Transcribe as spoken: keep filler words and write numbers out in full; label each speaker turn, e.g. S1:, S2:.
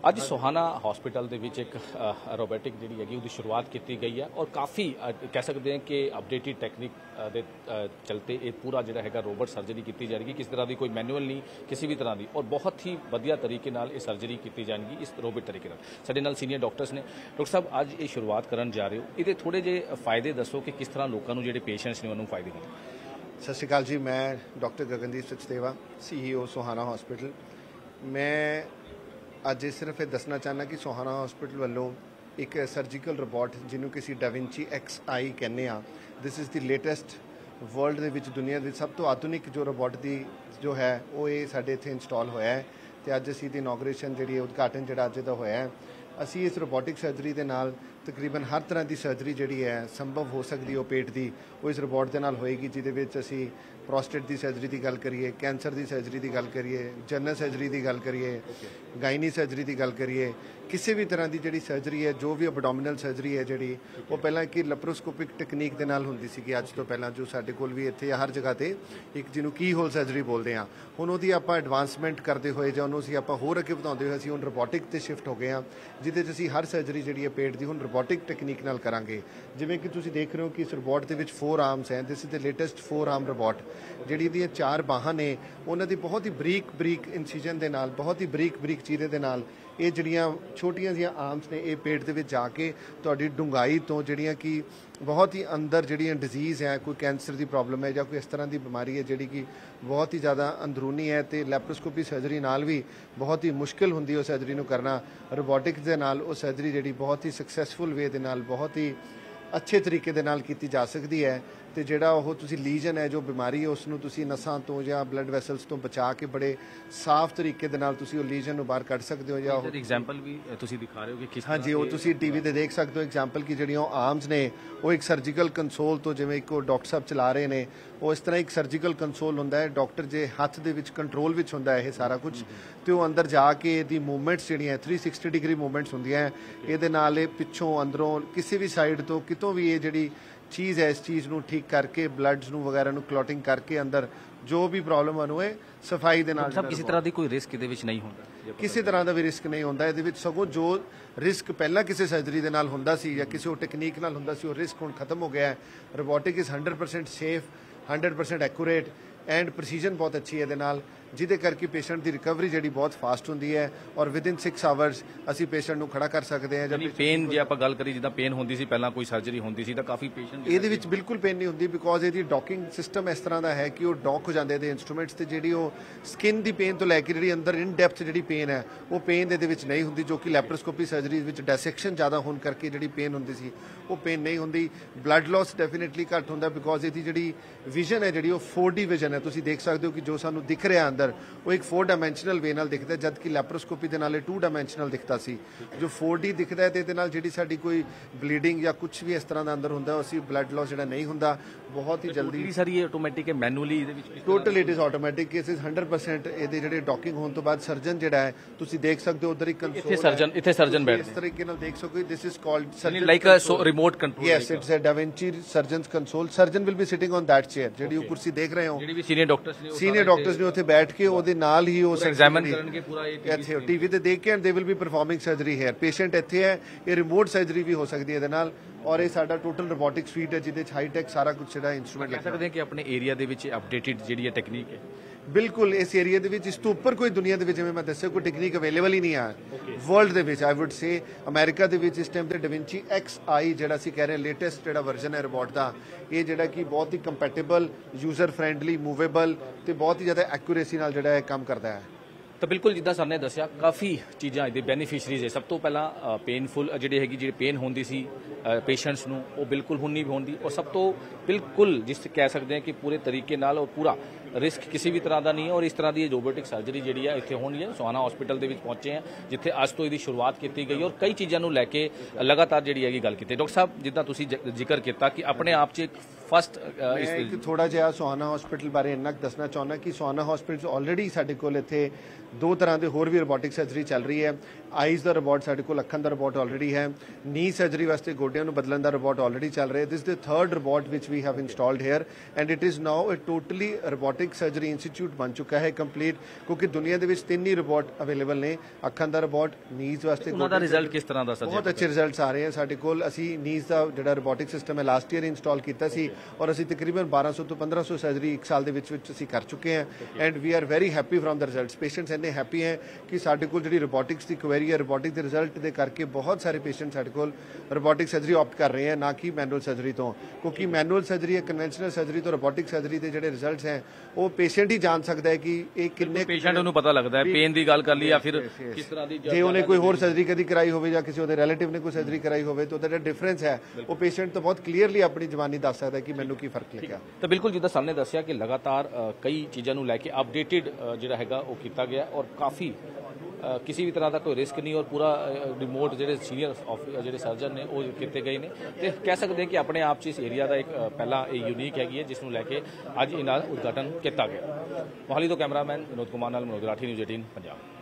S1: ਅੱਜ ਸੋਹਾਣਾ ਹਸਪੀਟਲ ਦੇ ਵਿੱਚ ਇੱਕ ਰੋਬੋਟਿਕ ਜਿਹੜੀ ਹੈਗੀ ਉਹਦੀ ਸ਼ੁਰੂਆਤ ਕੀਤੀ ਗਈ ਹੈ ਔਰ ਕਾਫੀ ਕਹਿ ਸਕਦੇ ਹਾਂ ਕਿ ਅਪਡੇਟਡ ਟੈਕਨੀਕ ਦੇ ਚਲਤੇ ਇਹ ਪੂਰਾ ਜਿਹੜਾ ਹੈਗਾ ਰੋਬੋਟ ਸਰਜਰੀ ਕੀਤੀ ਜਾਏਗੀ। ਕਿਸ ਤਰ੍ਹਾਂ ਦੀ ਕੋਈ ਮੈਨੂਅਲ ਨਹੀਂ, ਕਿਸੇ ਵੀ ਤਰ੍ਹਾਂ ਦੀ, ਔਰ ਬਹੁਤ ਹੀ ਵਧੀਆ ਤਰੀਕੇ ਨਾਲ ਇਹ ਸਰਜਰੀ ਕੀਤੀ ਜਾਏਗੀ ਇਸ ਰੋਬੋਟ ਤਰੀਕੇ ਨਾਲ। ਸਾਡੇ ਨਾਲ ਸੀਨੀਅਰ ਡਾਕਟਰਸ ਨੇ। ਡਾਕਟਰ ਸਾਹਿਬ, ਅੱਜ ਇਹ ਸ਼ੁਰੂਆਤ ਕਰਨ ਜਾ ਰਹੇ ਹੋ, ਇਹਦੇ ਥੋੜੇ ਜਿਹੇ ਫਾਇਦੇ ਦੱਸੋ ਕਿ ਕਿਸ ਤਰ੍ਹਾਂ ਲੋਕਾਂ ਨੂੰ ਜਿਹੜੇ ਪੇਸ਼ੈਂਟਸ ਨੇ ਉਹਨੂੰ ਫਾਇਦੇ ਮਿਲਣਗੇ।
S2: ਸਤਿ ਸ਼੍ਰੀ ਅਕਾਲ ਜੀ, ਮੈਂ doctor Gagandeep Sachdeva, CEO Sohana hospital. ਮੈਂ ਅੱਜ ਸਿਰਫ ਇਹ ਦੱਸਣਾ ਚਾਹੁੰਦਾ ਕਿ ਸੋਹਾਣਾ ਹਸਪੀਟਲ ਵੱਲੋਂ ਇੱਕ ਸਰਜੀਕਲ ਰੋਬੋਟ ਜਿਹਨੂੰ ਕਿ ਅਸੀਂ ਡਾਵਿੰਚੀ ਐਕਸ ਆਈ ਕਹਿੰਦੇ ਹਾਂ, this is the latest world ਦੇ ਵਿੱਚ, ਦੁਨੀਆ ਦੇ ਸਭ ਤੋਂ ਆਧੁਨਿਕ ਜੋ ਰੋਬੋਟ ਦੀ ਜੋ ਹੈ ਉਹ ਇਹ ਸਾਡੇ ਇੱਥੇ ਇੰਸਟਾਲ ਹੋਇਆ ਹੈ ਤੇ ਅੱਜ ਅਸੀਂ ਦੀ ਇਨੋਗ੍ਰੇਸ਼ਨ ਜਿਹੜੀ ਉਦਘਾਟਨ ਜਿਹੜਾ ਅੱਜ ਦਾ ਹੋਇਆ ਹੈ। ਅਸੀਂ ਇਸ ਰੋਬੋਟਿਕ ਸਰਜਰੀ ਦੇ ਨਾਲ ਤਕਰੀਬਨ ਹਰ ਤਰ੍ਹਾਂ ਦੀ ਸਰਜਰੀ ਜਿਹੜੀ ਹੈ ਸੰਭਵ ਹੋ ਸਕਦੀ ਉਹ ਪੇਟ ਦੀ, ਉਹ ਇਸ ਰੋਬੋਟ ਦੇ ਨਾਲ ਹੋਏਗੀ, ਜਿਹਦੇ ਵਿੱਚ ਅਸੀਂ ਪ੍ਰੋਸਟੇਟ ਦੀ ਸਰਜਰੀ ਦੀ ਗੱਲ ਕਰੀਏ, ਕੈਂਸਰ ਦੀ ਸਰਜਰੀ ਦੀ ਗੱਲ ਕਰੀਏ, ਜਨਰਲ ਸਰਜਰੀ ਦੀ ਗੱਲ ਕਰੀਏ, ਗਾਇਨੀ ਸਰਜਰੀ ਦੀ ਗੱਲ ਕਰੀਏ, ਕਿਸੇ ਵੀ ਤਰ੍ਹਾਂ ਦੀ ਜਿਹੜੀ ਸਰਜਰੀ ਹੈ, ਜੋ ਵੀ ਅਬਡੋਮੀਨਲ ਸਰਜਰੀ ਹੈ ਜਿਹੜੀ ਉਹ ਪਹਿਲਾਂ ਕਿ ਲੈਪਰੋਸਕੋਪਿਕ ਟੈਕਨੀਕ ਦੇ ਨਾਲ ਹੁੰਦੀ ਸੀਗੀ, ਅੱਜ ਤੋਂ ਪਹਿਲਾਂ ਜੋ ਸਾਡੇ ਕੋਲ ਵੀ ਇੱਥੇ ਹਰ ਜਗ੍ਹਾ ਤੇ ਇੱਕ ਜਿਹਨੂੰ ਕੀ ਹੋਲ ਸਰਜਰੀ ਬੋਲਦੇ ਹਾਂ, ਹੁਣ ਉਹਦੀ ਆਪਾਂ ਐਡਵਾਂਸਮੈਂਟ ਕਰਦੇ ਹੋਏ ਜਾਂ ਉਹਨੂੰ ਅਸੀਂ ਆਪਾਂ ਹੋਰ ਅੱਗੇ ਵਧਾਉਂਦੇ ਹੋਏ ਅਸੀਂ ਹੁਣ ਰੋਬੋਟਿਕ ਤੇ ਸ਼ਿਫਟ ਹੋ ਗਏ ਹਾਂ, ਜਿਹਦੇ 'ਚ ਅਸੀਂ ਹਰ ਸਰਜਰੀ ਜਿਹੜੀ ਹੈ ਪੇਟ ਦੀ ਹੁਣ ਰੋਬੋਟਿਕ ਟੈਕਨੀਕ ਨਾਲ ਕਰਾਂਗੇ। ਜਿਵੇਂ ਕਿ ਤੁਸੀਂ ਦੇਖ ਰਹੇ ਹੋ ਕਿ ਇਸ ਰੋਬੋਟ ਦੇ ਵਿੱਚ ਫੋਰ ਆਰਮਸ ਹੈ, this is the latest four arm robot. ਜਿਹੜੀ ਇਹਦੀਆਂ ਚਾਰ ਬਾਹਾਂ ਨੇ ਉਹਨਾਂ ਦੀ ਬਹੁਤ ਹੀ ਬਰੀਕ ਬਰੀਕ ਇਨਸੀਜਨ ਦੇ ਨਾਲ, ਬਹੁਤ ਹੀ ਬਰੀਕ ਬਰੀਕ ਚੀਰੇ ਦੇ ਨਾਲ ਇਹ ਜਿਹੜੀਆਂ ਛੋਟੀਆਂ ਜਿਹੀਆਂ ਆਰਮਸ ਨੇ ਇਹ ਪੇਟ ਦੇ ਵਿੱਚ ਜਾ ਕੇ ਤੁਹਾਡੀ ਡੂੰਘਾਈ ਤੋਂ ਜਿਹੜੀਆਂ ਕਿ ਬਹੁਤ ਹੀ ਅੰਦਰ ਜਿਹੜੀਆਂ ਡਿਜ਼ੀਜ਼ ਹੈ, ਕੋਈ ਕੈਂਸਰ ਦੀ ਪ੍ਰੋਬਲਮ ਹੈ ਜਾਂ ਕੋਈ ਇਸ ਤਰ੍ਹਾਂ ਦੀ ਬਿਮਾਰੀ ਹੈ ਜਿਹੜੀ ਕਿ ਬਹੁਤ ਹੀ ਜ਼ਿਆਦਾ ਅੰਦਰੂਨੀ ਹੈ ਤੇ ਲੈਪਰੋਸਕੋਪੀ ਸਰਜਰੀ ਨਾਲ ਵੀ ਬਹੁਤ ਹੀ ਮੁਸ਼ਕਿਲ ਹੁੰਦੀ ਉਹ ਸਰਜਰੀ ਨੂੰ ਕਰਨਾ, ਰੋਬੋਟਿਕਸ ਦੇ ਨਾਲ ਉਹ ਸਰਜਰੀ ਜਿਹੜੀ ਬਹੁਤ ਹੀ ਸਕਸੈਸਫੁਲ ਵੇ ਦੇ ਨਾਲ ਬਹੁਤ ਹੀ ਅੱਛੇ ਤਰੀਕੇ ਦੇ ਨਾਲ ਕੀਤੀ ਜਾ ਸਕਦੀ ਹੈ। ਤੇ ਜਿਹੜਾ ਉਹ ਤੁਸੀਂ ਲੀਜਨ ਹੈ, ਜੋ ਬਿਮਾਰੀ ਹੈ, ਉਸ ਨੂੰ ਤੁਸੀਂ ਨਸਾਂ ਤੋਂ ਜਾਂ ਬਲੱਡ ਵੈਸਲਸ ਤੋਂ ਬਚਾ ਕੇ ਬੜੇ ਸਾਫ਼ ਤਰੀਕੇ ਦੇ ਨਾਲ ਤੁਸੀਂ ਉਹ ਲੀਜਨ ਨੂੰ ਬਾਹਰ ਕੱਢ ਸਕਦੇ ਹੋ। ਜਾਂ ਉਹ
S1: ਐਗਜ਼ਾਮਪਲ ਵੀ ਤੁਸੀਂ ਦਿਖਾ ਰਹੇ ਹੋ ਕਿ ਕਿਸ
S2: ਹਾਂਜੀ, ਉਹ ਤੁਸੀਂ ਟੀਵੀ ਤੇ ਦੇਖ ਸਕਦੇ ਹੋ ਐਗਜ਼ਾਮਪਲ ਕਿ ਜਿਹੜੀਆਂ ਉਹ ਆਰਮਸ ਨੇ ਉਹ ਇੱਕ ਸਰਜੀਕਲ ਕੰਸੋਲ ਤੋਂ, ਜਿਵੇਂ ਇੱਕ ਉਹ ਡਾਕਟਰ ਸਾਹਿਬ ਚਲਾ ਰਹੇ ਨੇ, ਉਹ ਇਸ ਤਰ੍ਹਾਂ ਇੱਕ ਸਰਜੀਕਲ ਕੰਸੋਲ ਹੁੰਦਾ ਹੈ, ਡਾਕਟਰ ਜੇ ਹੱਥ ਦੇ ਵਿੱਚ ਕੰਟਰੋਲ ਵਿੱਚ ਹੁੰਦਾ ਹੈ ਇਹ ਸਾਰਾ ਕੁਝ, ਤੇ ਉਹ ਅੰਦਰ ਜਾ ਕੇ ਇਹਦੀ ਮੂਵਮੈਂਟਸ ਜਿਹੜੀਆਂ ਥ੍ਰੀ ਸਿਕਸਟੀ ਡਿਗਰੀ ਮੂਵਮੈਂਟਸ ਹੁੰਦੀਆਂ, ਇਹਦੇ ਨਾਲ ਇਹ ਪਿੱਛੋਂ ਅੰਦਰੋਂ ਕਿਸੇ ਵੀ ਸਾਈਡ ਤੋਂ ਕਿਤੋਂ ਵੀ ਇਹ ਜਿਹੜੀ ਚੀਜ਼ ਹੈ ਇਸ ਚੀਜ਼ ਨੂੰ ਠੀਕ ਕਰਕੇ, ਬਲੱਡਸ ਨੂੰ ਵਗੈਰਾ ਨੂੰ ਕਲੌਟਿੰਗ ਕਰਕੇ ਅੰਦਰ ਜੋ ਵੀ ਪ੍ਰੋਬਲਮ ਹਨ ਉਹ ਸਫਾਈ ਦੇ ਨਾਲ।
S1: ਕਿਸੇ ਤਰ੍ਹਾਂ ਦੀ ਕੋਈ ਰਿਸਕ ਇਹਦੇ ਵਿੱਚ ਨਹੀਂ ਹੁੰਦਾ,
S2: ਕਿਸੇ ਤਰ੍ਹਾਂ ਦਾ ਵੀ ਰਿਸਕ ਨਹੀਂ ਹੁੰਦਾ ਇਹਦੇ ਵਿੱਚ, ਸਗੋਂ ਜੋ ਰਿਸਕ ਪਹਿਲਾਂ ਕਿਸੇ ਸਰਜਰੀ ਦੇ ਨਾਲ ਹੁੰਦਾ ਸੀ ਜਾਂ ਕਿਸੇ ਉਹ ਟੈਕਨੀਕ ਨਾਲ ਹੁੰਦਾ ਸੀ ਉਹ ਰਿਸਕ ਹੁਣ ਖਤਮ ਹੋ ਗਿਆ ਹੈ। Robotic is hundred percent safe, hundred percent accurate and precision ਬਹੁਤ ਅੱਛੀ ਹੈ ਇਹਦੇ ਨਾਲ, ਜਿਹਦੇ ਕਰਕੇ ਪੇਸ਼ੈਂਟ ਦੀ ਰਿਕਵਰੀ ਜਿਹੜੀ ਬਹੁਤ ਫਾਸਟ ਹੁੰਦੀ ਹੈ ਔਰ ਵਿਦਿਨ ਸਿਕਸ ਆਵਰਸ ਅਸੀਂ ਪੇਸ਼ੈਂਟ ਨੂੰ ਖੜਾ ਕਰ ਸਕਦੇ ਹਾਂ।
S1: ਜਦ ਪੇਨ ਜੇ ਆਪਾਂ ਗੱਲ ਕਰੀ, ਜਿੱਦਾਂ ਪੇਨ ਹੁੰਦੀ ਸੀ ਪਹਿਲਾਂ ਕੋਈ ਸਰਜਰੀ ਹੁੰਦੀ ਸੀ ਤਾਂ ਕਾਫੀ ਪੇਸ਼ੈਂਟ
S2: ਇਹਦੇ ਵਿੱਚ ਬਿਲਕੁਲ ਪੇਨ ਨਹੀਂ ਹੁੰਦੀ, ਬਿਕੋਜ਼ ਇਹਦੀ ਡੌਕਿੰਗ ਸਿਸਟਮ ਇਸ ਤਰ੍ਹਾਂ ਦਾ ਹੈ ਕਿ ਉਹ ਡੌਕ ਹੋ ਜਾਂਦੇ ਇਹਦੇ ਇੰਸਟਰੂਮੈਂਟਸ ਤੇ, ਜਿਹੜੀ ਉਹ ਸਕਿਨ ਦੀ ਪੇਨ ਤੋਂ ਲੈ ਕੇ ਜਿਹੜੀ ਅੰਦਰ ਇਨ ਡੈਪਥ ਜਿਹੜੀ ਪੇਨ ਹੈ ਉਹ ਪੇਨ ਇਹਦੇ ਵਿੱਚ ਨਹੀਂ ਹੁੰਦੀ, ਜੋ ਕਿ ਲੈਪਰੋਸਕੋਪੀ ਸਰਜਰੀ ਵਿੱਚ ਡੈਸੈਕਸ਼ਨ ਜ਼ਿਆਦਾ ਹੋਣ ਕਰਕੇ ਜਿਹੜੀ ਪੇਨ ਹੁੰਦੀ ਸੀ ਉਹ ਪੇਨ ਨਹੀਂ ਹੁੰਦੀ। ਬਲੱਡ ਲਾਸ ਡੈਫੀਨੇਟਲੀ ਘੱਟ ਹੁੰਦਾ ਬਿਕੋਜ਼ ਇਹਦੀ ਜਿਹੜੀ ਵਿਜ਼ਨ ਹੈ ਜਿਹੜੀ ਉਹ ਫੋਰ ਡੀ ਵਿਜ਼ਨ ਹੈ। ਤੁਸੀਂ ਦੇਖ ਸਕਦੇ ਹੋ ਕਿ ਜੋ ਸਾਨੂੰ ਦਿਖ ਰਿਹਾ ਅੰਦਰ ਉਹ ਇੱਕ ਫੋਰ ਡਾਇਮੈਂਸ਼ਨਲ ਵੇ ਨਾਲ ਦਿਖਦਾ, ਜਦ ਕਿ ਲੈਪਰੋਸਕੋਪੀ ਦੇ ਨਾਲ ਇਹ ਟੂ ਡਾਇਮੈਂਸ਼ਨਲ ਦਿਖਦਾ ਸੀ। ਜੋ ਫੋਰ ਡੀ ਦਿਖਦਾ ਹੈ ਤੇ ਇਹਦੇ ਨਾਲ ਜਿਹੜੀ ਸਾਡੀ ਕੋਈ ਬਲੀਡਿੰਗ ਜਾਂ ਕੁਝ ਵੀ ਇਸ ਤਰ੍ਹਾਂ ਦਾ ਅੰਦਰ ਹੁੰਦਾ, ਅਸੀਂ ਬਲੱਡ ਲਾਸ ਜਿਹੜਾ ਨਹੀਂ ਹੁੰਦਾ ਬਹੁਤ ਹੀ ਜਲਦੀ।
S1: ਸਾਰੀ ਆਟੋਮੈਟਿਕ ਹੈ, ਮੈਨੂਅਲੀ ਇਹਦੇ ਵਿੱਚ
S2: total it is automatic cases hundred percent. ਇਹਦੇ ਜਿਹੜੇ ਡੌਕਿੰਗ ਹੋਣ ਤੋਂ ਬਾਅਦ ਸਰਜਨ ਜਿਹੜਾ ਹੈ ਤੁਸੀਂ ਦੇਖ ਸਕਦੇ ਹੋ ਉਧਰ ਇੱਕ ਕੰਸੋਲ
S1: ਇੱਥੇ ਸਰਜਨ ਇੱਥੇ ਸਰਜਨ ਬੈਠਦੇ
S2: ਇਸ ਤਰੀਕੇ ਨਾਲ ਦੇਖ ਸਕਦੇ ਹੋ। This is called surgeon
S1: like a remote control.
S2: Yes, it's a da Vinci surgeon's console. Surgeon will be sitting on that chair, ਜਿਹੜੀ ਉਹ ਕੁਰਸੀ ਦੇਖ ਰਹੇ ਹੋ,
S1: ਜਿਹੜੀ ਵੀ ਸੀਨੀਅਰ ਡਾਕਟਰਸ ਨੇ
S2: ਸੀਨੀਅਰ ਡਾਕਟਰਸ ਨੇ ਉੱਥੇ ਬੈਠ ਕੇ ਉਹਦੇ ਨਾਲ ਹੀ ਉਹ
S1: ਐਗਜ਼ਾਮਿਨ ਕਰਨਗੇ ਪੂਰਾ
S2: ਇੱਥੇ ਟੀਵੀ ਤੇ ਦੇਖ ਕੇ, and they will be performing surgery here. Patient ਇੱਥੇ ਹੈ, ਇਹ ਰਿਮੋਟ ਸਰਜਰੀ ਵੀ ਹੋ ਸਕਦੀ ਹੈ ਇਹਦੇ ਨਾਲ, ਔਰ ਇਹ ਸਾਡਾ ਟੋਟਲ ਰੋਬੋਟਿਕ ਸੂਟ ਹੈ ਜਿਹਦੇ ਚ ਹਾਈਟੈਕ ਸਾਰਾ ਕੁਝ ਜਿਹੜਾ ਇੰਸਟਰੂਮੈਂਟ ਲੱਗ
S1: ਸਕਦੇ ਕਿ ਆਪਣੇ ਏਰੀਆ ਦੇ ਵਿੱਚ ਅਪਡੇਟਡ ਜਿਹੜੀ ਹੈ ਟੈਕਨੀਕ ਹੈ।
S2: ਬਿਲਕੁਲ, ਇਸ ਏਰੀਆ ਦੇ ਵਿੱਚ ਇਸ ਤੋਂ ਉੱਪਰ ਕੋਈ ਦੁਨੀਆ ਦੇ ਵਿੱਚ, ਜਿਵੇਂ ਮੈਂ ਦੱਸਿਆ, ਕੋਈ ਟੈਕਨੀਕ ਅਵੇਲੇਬਲ ਹੀ ਨਹੀਂ ਆ ਵਰਲਡ ਦੇ ਵਿੱਚ। ਆਈ ਵੁੱਡ ਸੇ ਅਮਰੀਕਾ ਦੇ ਵਿੱਚ ਇਸ ਟਾਈਮ ਤੇ ਡਾਵਿੰਚੀ ਐਕਸ ਆਈ ਜਿਹੜਾ ਅਸੀਂ ਕਹਿ ਰਹੇ ਲੇਟੈਸਟ ਜਿਹੜਾ ਵਰਜ਼ਨ ਹੈ ਰੋਬੋਟ ਦਾ, ਇਹ ਜਿਹੜਾ ਕਿ ਬਹੁਤ ਹੀ ਕੰਪੈਟੇਬਲ, ਯੂਜ਼ਰ ਫਰੈਂਡਲੀ, ਮੂਵੇਬਲ ਤੇ ਬਹੁਤ ਹੀ ਜ਼ਿਆਦਾ ਐਕੂਰੇਸੀ ਨਾਲ ਜਿਹੜਾ ਇਹ ਕੰਮ ਕਰਦਾ ਹੈ।
S1: ਤਾਂ ਬਿਲਕੁਲ ਜਿੱਦਾਂ ਸਰ ਨੇ ਦੱਸਿਆ ਕਾਫੀ ਚੀਜ਼ਾਂ ਇਹਦੇ ਬੈਨੀਫਿਸ਼ਰੀਜ਼ ਹੈ। ਸਭ ਤੋਂ ਪਹਿਲਾਂ ਪੇਨਫੁਲ ਜਿਹੜੀ ਹੈਗੀ, ਜਿਹੜੀ ਪੇਨ ਹੁੰਦੀ ਸੀ ਪੇਸ਼ੈਂਟਸ ਨੂੰ, ਉਹ ਬਿਲਕੁਲ ਹੁਣ ਨਹੀਂ ਹੁੰਦੀ, ਔਰ ਸਭ ਤੋਂ ਬਿਲਕੁਲ ਜਿਸ ਕਹਿ ਸਕਦੇ ਹਾਂ ਕਿ ਪੂਰੇ ਤਰੀਕੇ ਨਾਲ ਉਹ ਪੂਰਾ ਰਿਸਕ ਕਿਸੇ ਵੀ ਤਰ੍ਹਾਂ ਦਾ ਨਹੀਂ ਹੈ। ਔਰ ਇਸ ਤਰ੍ਹਾਂ ਦੀ ਰੋਬੋਟਿਕ ਸਰਜਰੀ ਜਿਹੜੀ ਹੈ ਇੱਥੇ ਹੋਣੀ ਹੈ। ਸੋਹਾਣਾ ਹਸਪੀਟਲ ਦੇ ਵਿੱਚ ਪਹੁੰਚੇ ਹਾਂ ਜਿੱਥੇ ਅੱਜ ਤੋਂ ਇਹਦੀ ਸ਼ੁਰੂਆਤ ਕੀਤੀ ਗਈ ਔਰ ਕਈ ਚੀਜ਼ਾਂ ਨੂੰ ਲੈ ਕੇ ਲਗਾਤਾਰ ਜਿਹੜੀ ਹੈਗੀ ਗੱਲ ਕੀਤੀ। ਡਾਕਟਰ ਸਾਹਿਬ, ਜਿੱਦਾਂ ਤੁਸੀਂ ਜ਼ਿਕਰ ਕੀਤਾ ਕਿ ਆਪਣੇ ਆਪ 'ਚ ਇੱਕ ਫਸਟ
S2: ਇੱਕ ਥੋੜਾ ਜਿਹਾ ਸੋਹਾਣਾ ਹਸਪੀਟਲ ਬਾਰੇ ਇੰਨਾ ਕੁ ਦੱਸਣਾ ਚਾਹੁੰਦਾ ਕਿ ਸੋਹਾਣਾ ਹਸਪੀਟਲ ਆਲਰੇਡੀ ਸਾਡੇ ਕੋਲ ਇੱਥੇ ਦੋ ਤਰ੍ਹਾਂ ਦੇ ਹੋਰ ਵੀ ਰੋਬੋਟਿਕ ਸਰਜਰੀ ਚੱਲ ਰਹੀ ਹੈ। ਆਈਜ਼ ਦਾ ਰੋਬੋਟ ਸਾਡੇ ਕੋਲ, ਅੱਖਾਂ ਦਾ ਰੋਬੋਟ ਆਲਰੇਡੀ ਹੈ। ਨੀ ਸਰਜਰੀ ਵਾਸਤੇ ਗੋਡਿਆਂ ਨੂੰ ਬਦਲਣ ਦਾ ਰੋਬੋਟ ਆਲਰੇਡੀ ਚੱਲ ਰਿਹਾ। This the third robot which we have installed here and it is now a totally robotic robotic surgery institute ਬਣ ਚੁੱਕਾ ਹੈ ਕੰਪਲੀਟ, ਕਿਉਂਕਿ ਦੁਨੀਆ ਦੇ ਵਿੱਚ ਤਿੰਨ ਹੀ ਰੋਬੋਟ ਅਵੇਲੇਬਲ ਨੇ, ਅੱਖਾਂ ਦਾ ਰੋਬੋਟ, ਨੀਜ਼ ਵਾਸਤੇ।
S1: ਉਹਨਾਂ ਦਾ ਰਿਜ਼ਲਟ ਕਿਸ ਤਰ੍ਹਾਂ ਦਾ ਸਰ?
S2: ਬਹੁਤ ਅੱਛੇ ਰਿਜ਼ਲਟਸ ਆ ਰਹੇ ਹਨ ਸਾਡੇ ਕੋਲ। ਅਸੀਂ ਨੀਜ਼ ਦਾ ਜਿਹੜਾ ਰੋਬੋਟਿਕ ਸਿਸਟਮ ਹੈ ਲਾਸਟ ਈਅਰ ਇੰਸਟਾਲ ਕੀਤਾ ਸੀ, ਔਰ ਅਸੀਂ ਤਕਰੀਬਨ ਬਾਰਾਂ ਸੌ ਤੋਂ ਪੰਦਰਾਂ ਸੌ ਸਰਜਰੀ ਇੱਕ ਸਾਲ ਦੇ ਵਿੱਚ ਵਿੱਚ ਅਸੀਂ ਕਰ ਚੁੱਕੇ ਹਾਂ, and we are very happy from the results. Patients ਇੰਨੇ ਹੈਪੀ ਹੈ ਕਿ ਸਾਡੇ ਕੋਲ ਜਿਹੜੀ ਰੋਬੋਟਿਕਸ ਦੀ ਕੁਐਰੀ ਹੈ, ਰੋਬੋਟਿਕ ਦੇ ਰਿਜ਼ਲਟ ਦੇ ਕਰਕੇ ਬਹੁਤ ਸਾਰੇ ਪੇਸ਼ੈਂਟ ਸਾਡੇ ਕੋਲ ਰੋਬੋਟਿਕ ਸਰਜਰੀ ਆਪਟ ਕਰ ਰਹੇ ਹਨ, ਨਾ ਕਿ ਮੈਨੂਅਲ ਸਰਜਰੀ ਤੋਂ, ਕਿਉਂਕਿ ਮੈਨੂਅਲ ਸਰਜਰੀ ਜਾਂ ਕਨਵੈਨਸ਼ਨਲ ਸਰਜਰੀ ਤੋਂ ਰੋਬੋਟਿਕ ਸਰਜਰੀ ਦੇ ਜਿਹੜੇ ਰਿਜ਼ਲਟਸ ਹੈ ਉਹ ਪੇਸ਼ੈਂਟ ਹੀ ਜਾਣ ਸਕਦਾ ਹੈ ਕਿ ਇਹ ਕਿੰਨੇ
S1: ਪੇਸ਼ੈਂਟ ਨੂੰ ਪਤਾ ਲੱਗਦਾ ਹੈ। ਪੇਨ ਦੀ ਗੱਲ ਕਰ ਲਈ ਜਾਂ ਫਿਰ ਕਿਸ ਤਰ੍ਹਾਂ ਦੀ,
S2: ਜੇ ਉਹਨੇ ਕੋਈ ਹੋਰ ਸਰਜਰੀ ਕਦੀ ਕਰਾਈ ਹੋਵੇ ਜਾਂ ਕਿਸੇ ਉਹਦੇ ਰਿਲੇਟਿਵ ਨੇ ਕੋਈ ਸਰਜਰੀ ਕਰਾਈ ਹੋਵੇ ਤਾਂ ਉਹਦਾ ਜਿਹੜਾ ਡਿਫਰੈਂਸ ਹੈ ਉਹ ਪੇਸ਼ੈਂਟ ਤੋਂ ਬਹੁਤ ਕਲੀਅਰਲੀ ਆਪਣੀ ਜ਼ਬਾਨੀ ਦੱਸ ਸਕਦਾ ਕਿ ਮੈਨੂੰ ਕੀ ਫਰਕ ਲੱਗਿਆ।
S1: ਤਾਂ ਬਿਲਕੁਲ ਜਿੱਦਾਂ ਸਰ ਨੇ ਦੱਸਿਆ ਕਿ ਲਗਾਤਾਰ ਅ, ਕਈ ਚੀਜ਼ਾਂ ਨੂੰ ਲੈ ਕੇ ਅਪਡੇਟਿਡ ਜਿਹੜਾ ਹੈਗਾ ਉਹ ਕੀਤਾ ਗਿਆ, ਔਰ ਕਾਫੀ ਅ, ਕਿਸੇ ਵੀ ਤਰ੍ਹਾਂ ਦਾ ਕੋਈ ਰਿਸਕ ਨਹੀਂ, ਔਰ ਪੂਰਾ ਰਿਮੋਟ ਜਿਹੜੇ ਸੀਨੀਅਰ ਜਿਹੜੇ ਸਰਜਨ ਨੇ ਉਹ ਕੀਤੇ ਗਏ ਨੇ, ਤੇ ਕਹਿ ਸਕਦੇ ਹਾਂ ਕਿ ਆਪਣੇ ਆਪ 'ਚ ਇਸ ਏਰੀਆ ਦਾ ਇੱਕ ਅ, ਪਹਿਲਾਂ ਇਹ ਯੂਨੀਕ ਹੈਗੀ ਹੈ ਜਿਸ ਨੂੰ ਲੈ ਕੇ ਅੱਜ ਇਹਨਾਂ ਦਾ ਉਦਘਾਟਨ ਕੀਤਾ ਗਿਆ। ਮੋਹਾਲੀ ਤੋਂ ਕੈਮਰਾਮੈਨ ਵਿਨੋਦ ਕੁਮਾਰ ਨਾਲ ਮਨੋਜ ਰਾਠੀ, ਨਿਊਜ਼ ਅਠਾਰਾਂ ਪੰਜਾਬ।